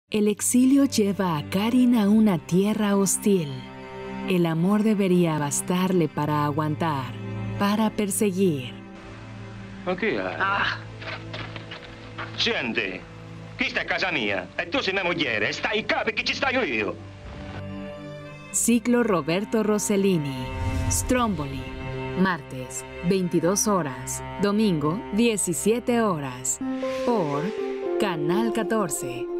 El exilio lleva a Karin a una tierra hostil. El amor debería bastarle para aguantar, para perseguir. Ma che hai? Senti, questa è casa mia e tu sei mia moglie. Stai qua perché ci sto io. Ciclo Roberto Rossellini. Stromboli. Martes, 22 horas. Domingo, 17 horas. Por Canal 14.